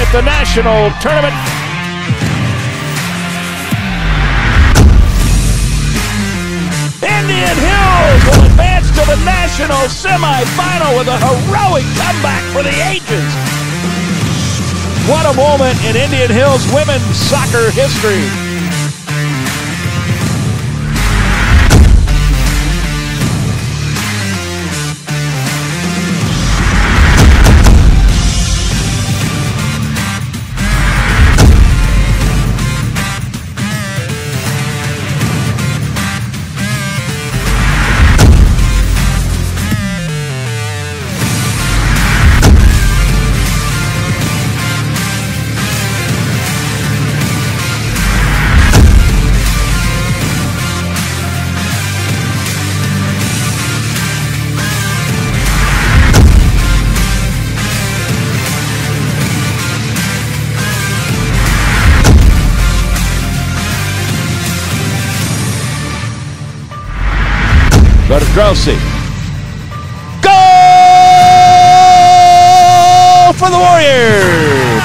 at the national tournament. Indian Hills will advance to the national semifinal with a heroic comeback for the ages. What a moment in Indian Hills women's soccer history. Go to Grossi. Goal for the Warriors!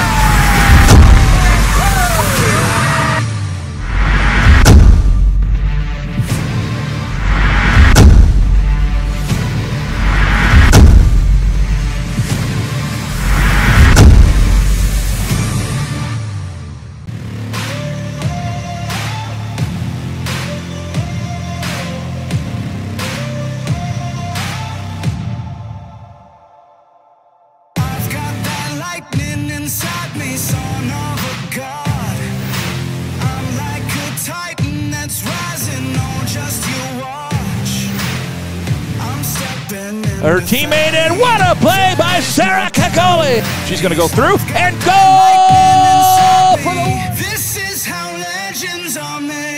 Inside me, son of a god. I'm like a titan that's rising on just you watch. I'm stepping in. Her teammate, and what a play by Sarah Kakoli. She's going to go through and goal for the. This is how legends are made.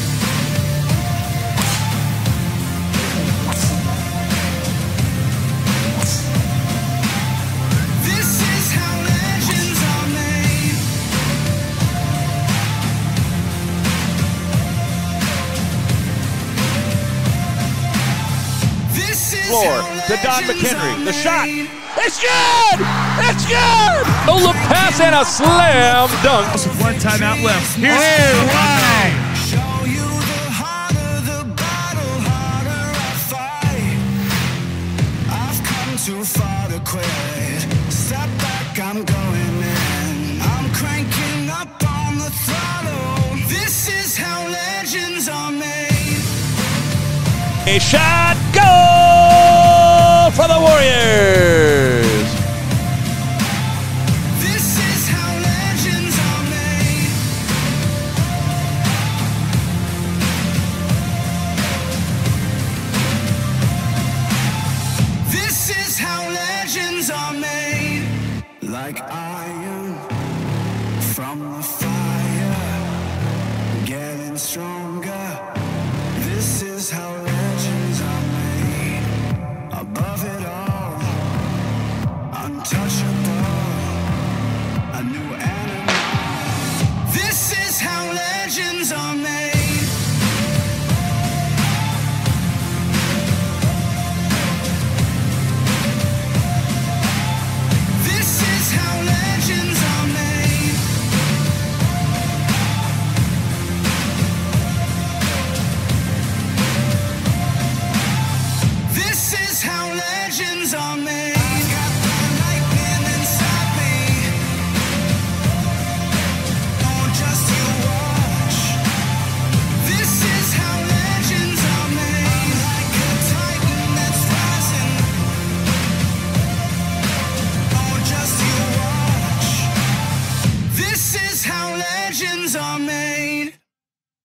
Floor to Don McHenry. The shot. It's good! It's good! A look pass and a slam dunk. One timeout left. Here's why. Show you the harder the battle, harder I fight. I've come too far to quit. Step back, I'm going in. I'm cranking up on the throttle. This is how legends are made. A shot, goal for the Warriors!